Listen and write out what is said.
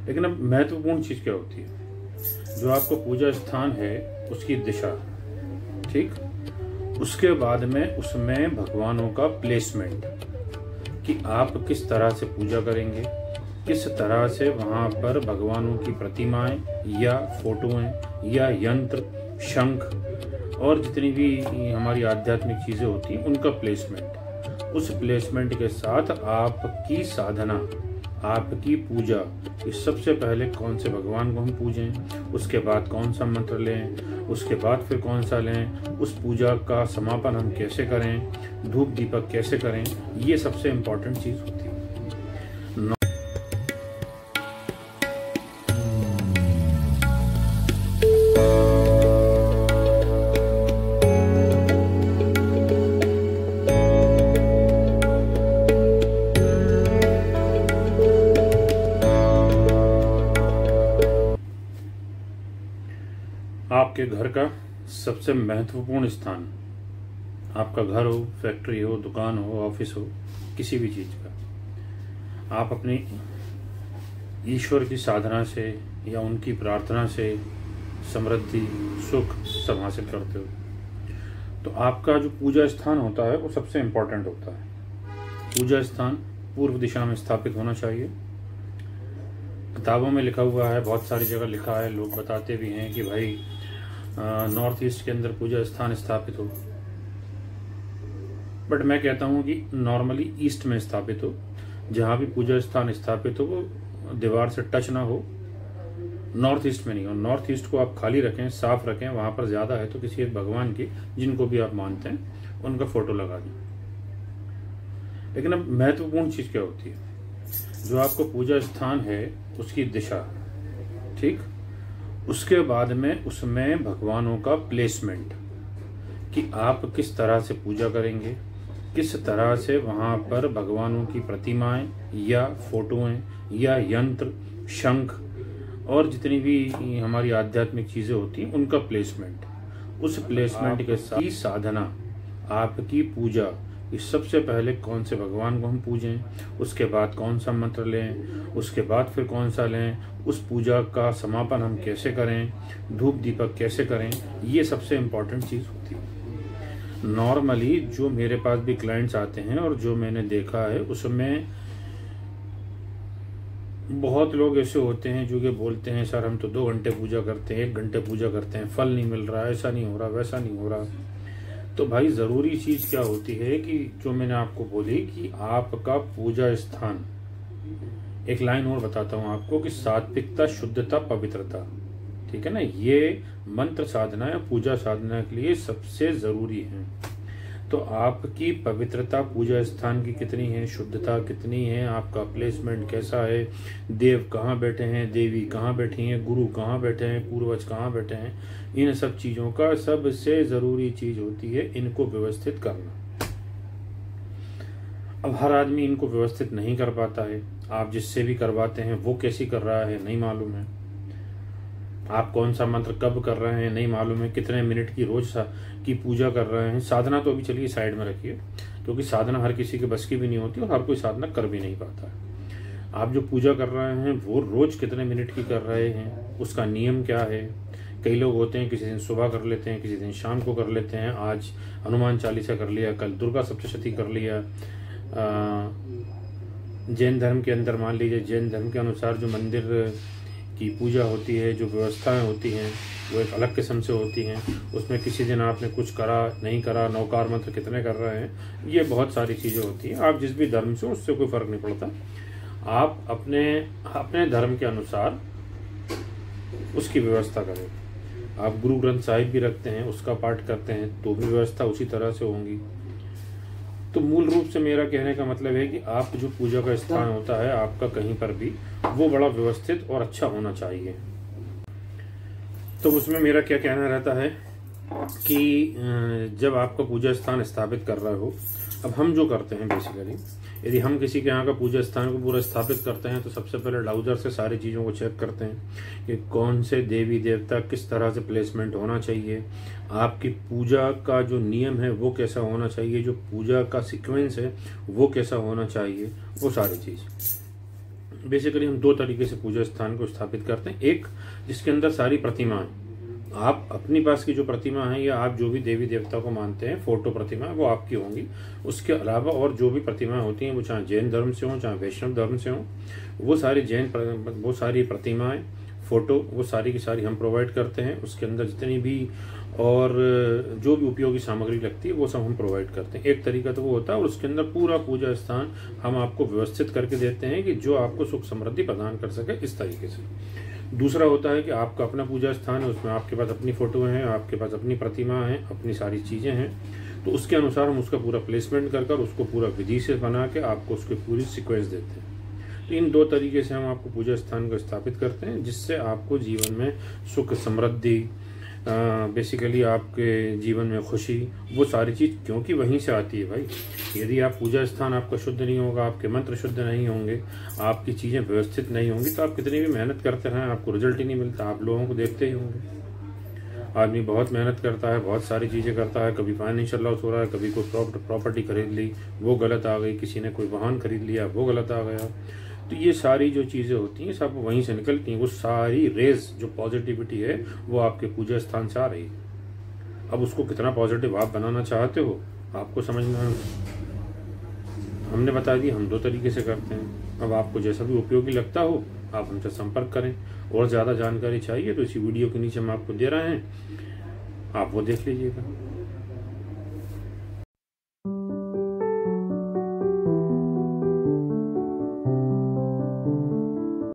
लेकिन अब महत्वपूर्ण चीज क्या होती है, जो आपका पूजा स्थान है उसकी दिशा, ठीक, उसके बाद में उसमें भगवानों का प्लेसमेंट, कि आप किस तरह से पूजा करेंगे, किस तरह से वहां पर भगवानों की प्रतिमाएं या फोटोएं या यंत्र, शंख और जितनी भी हमारी आध्यात्मिक चीजें होती हैं उनका प्लेसमेंट, उस प्लेसमेंट के साथ आपकी साधना, आपकी पूजा, इस सबसे पहले कौन से भगवान को हम पूजें, उसके बाद कौन सा मंत्र लें, उसके बाद फिर कौन सा लें, उस पूजा का समापन हम कैसे करें, धूप दीपक कैसे करें, ये सबसे इम्पोर्टेंट चीज होती है। आपके घर का सबसे महत्वपूर्ण स्थान, आपका घर हो, फैक्ट्री हो, दुकान हो, ऑफिस हो, किसी भी चीज का, आप अपनी ईश्वर की साधना से या उनकी प्रार्थना से समृद्धि, सुख सब हासिल करते हो। तो आपका जो पूजा स्थान होता है वो सबसे इम्पोर्टेंट होता है। पूजा स्थान पूर्व दिशा में स्थापित होना चाहिए। किताबों में लिखा हुआ है, बहुत सारी जगह लिखा है, लोग बताते भी हैं कि भाई नॉर्थ ईस्ट के अंदर पूजा स्थान स्थापित हो, बट मैं कहता हूं कि नॉर्मली ईस्ट में स्थापित हो। जहां भी पूजा स्थान स्थापित हो वो दीवार से टच ना हो, नॉर्थ ईस्ट में नहीं हो। नॉर्थ ईस्ट को आप खाली रखें, साफ रखें, वहां पर ज्यादा है तो किसी एक भगवान की, जिनको भी आप मानते हैं, उनका फोटो लगा दें। लेकिन अब महत्वपूर्ण चीज क्या होती है, जो आपका पूजा स्थान है उसकी दिशा, ठीक, उसके बाद में उसमें भगवानों का प्लेसमेंट, कि आप किस तरह से पूजा करेंगे, किस तरह से वहां पर भगवानों की प्रतिमाएं या फोटोएं या यंत्र, शंख और जितनी भी हमारी आध्यात्मिक चीजें होती हैं उनका प्लेसमेंट, उस प्लेसमेंट के साथ ही साधना, आपकी पूजा, इस सबसे पहले कौन से भगवान को हम पूजें, उसके बाद कौन सा मंत्र लें, उसके बाद फिर कौन सा लें, उस पूजा का समापन हम कैसे करें, धूप दीपक कैसे करें, ये सबसे इम्पोर्टेंट चीज होती है। नॉर्मली जो मेरे पास भी क्लाइंट्स आते हैं और जो मैंने देखा है उसमें बहुत लोग ऐसे होते हैं जो कि बोलते हैं सर हम तो 2 घंटे पूजा करते हैं, 1 घंटे पूजा करते हैं, फल नहीं मिल रहा, ऐसा नहीं हो रहा, वैसा नहीं हो रहा। तो भाई जरूरी चीज क्या होती है कि जो मैंने आपको बोली कि आपका पूजा स्थान, एक लाइन और बताता हूं आपको कि सात्विकता, शुद्धता, पवित्रता, ठीक है ना, ये मंत्र साधना या पूजा साधना के लिए सबसे जरूरी है। तो आपकी पवित्रता पूजा स्थान की कितनी है, शुद्धता कितनी है, आपका प्लेसमेंट कैसा है, देव कहाँ बैठे हैं, देवी कहाँ बैठी हैं, गुरु कहाँ बैठे हैं, पूर्वज कहाँ बैठे हैं, इन सब चीजों का सबसे जरूरी चीज होती है इनको व्यवस्थित करना। अब हर आदमी इनको व्यवस्थित नहीं कर पाता है, आप जिससे भी करवाते हैं वो कैसी कर रहा है नहीं मालूम है, आप कौन सा मंत्र कब कर रहे हैं नहीं मालूम है, कितने मिनट की रोज की पूजा कर रहे हैं। साधना तो अभी चलिए साइड में रखिए, क्योंकि साधना हर किसी के बस की भी नहीं होती और हर कोई साधना कर भी नहीं पाता है। आप जो पूजा कर रहे हैं वो रोज कितने मिनट की कर रहे हैं, उसका नियम क्या है। कई लोग होते हैं किसी दिन सुबह कर लेते हैं, किसी दिन शाम को कर लेते हैं, आज हनुमान चालीसा कर लिया, कल दुर्गा सप्तशती कर लिया। जैन धर्म के अंदर मान लीजिए, जैन धर्म के अनुसार जो मंदिर की पूजा होती है, जो व्यवस्थाएं होती हैं वो एक अलग किस्म से होती हैं। उसमें किसी दिन आपने कुछ करा नहीं करा, नौकार मंत्र कितने कर रहे हैं, ये बहुत सारी चीजें होती हैं। आप जिस भी धर्म से, उससे कोई फर्क नहीं पड़ता, आप अपने अपने धर्म के अनुसार उसकी व्यवस्था करें। आप गुरु ग्रंथ साहिब भी रखते हैं, उसका पाठ करते हैं, तो भी व्यवस्था उसी तरह से होंगी। तो मूल रूप से मेरा कहने का मतलब है कि आप जो पूजा का स्थान होता है आपका कहीं पर भी, वो बड़ा व्यवस्थित और अच्छा होना चाहिए। तो उसमें मेरा क्या कहना रहता है कि जब आपका पूजा स्थान स्थापित कर रहे हो, अब हम जो करते हैं बेसिकली, यदि हम किसी के यहाँ का पूजा स्थान को पूरा स्थापित करते हैं तो सबसे पहले डाउजर से सारी चीज़ों को चेक करते हैं कि कौन से देवी देवता किस तरह से प्लेसमेंट होना चाहिए, आपकी पूजा का जो नियम है वो कैसा होना चाहिए, जो पूजा का सीक्वेंस है वो कैसा होना चाहिए, वो सारी चीज़। बेसिकली हम दो तरीके से पूजा स्थान को स्थापित करते हैं। एक, जिसके अंदर सारी प्रतिमाएं, आप अपनी पास की जो प्रतिमा है या आप जो भी देवी देवता को मानते हैं, फोटो प्रतिमा, वो आपकी होंगी। उसके अलावा और जो भी प्रतिमाएं होती हैं, वो चाहे जैन धर्म से हो चाहे वैष्णव धर्म से हो, वो सारी प्रतिमाएं, फोटो, वो सारी की सारी हम प्रोवाइड करते हैं। उसके अंदर जितनी भी और जो भी उपयोगी सामग्री लगती है वो सब हम प्रोवाइड करते हैं। एक तरीका तो वो होता है, और उसके अंदर पूरा पूजा स्थान हम आपको व्यवस्थित करके देते हैं कि जो आपको सुख समृद्धि प्रदान कर सके, इस तरीके से। दूसरा होता है कि आपका अपना पूजा स्थान है, उसमें आपके पास अपनी फोटो हैं, आपके पास अपनी प्रतिमा है, अपनी सारी चीजें हैं, तो उसके अनुसार हम उसका पूरा प्लेसमेंट कर उसको पूरा विधि से बना के आपको उसकी पूरी सीक्वेंस देते हैं। तो इन दो तरीके से हम आपको पूजा स्थान को स्थापित करते हैं, जिससे आपको जीवन में सुख समृद्धि, बेसिकली आपके जीवन में खुशी, वो सारी चीज क्योंकि वहीं से आती है भाई। यदि आप पूजा स्थान आपका शुद्ध नहीं होगा, आपके मंत्र शुद्ध नहीं होंगे, आपकी चीजें व्यवस्थित नहीं होंगी, तो आप कितनी भी मेहनत करते रहें, आपको रिजल्ट ही नहीं मिलता। आप लोगों को देखते ही होंगे, आदमी बहुत मेहनत करता है, बहुत सारी चीजें करता है, कभी फाइनेंशियल लॉस हो रहा है, कभी कोई प्रॉपर्टी खरीद ली वो गलत आ गई, किसी ने कोई वाहन खरीद लिया वो गलत आ गया। तो ये सारी जो चीजें होती हैं सब वहीं से निकलती हैं। वो सारी रेज जो पॉजिटिविटी है वो आपके पूजा स्थान से आ रही है। अब उसको कितना पॉजिटिव आप बनाना चाहते हो, आपको समझना है। हमने बता दिया, हम दो तरीके से करते हैं। अब आपको जैसा भी उपयोगी लगता हो आप हमसे संपर्क करें। और ज्यादा जानकारी चाहिए तो इसी वीडियो के नीचे हम आपको दे रहे हैं, आप वो देख लीजिएगा।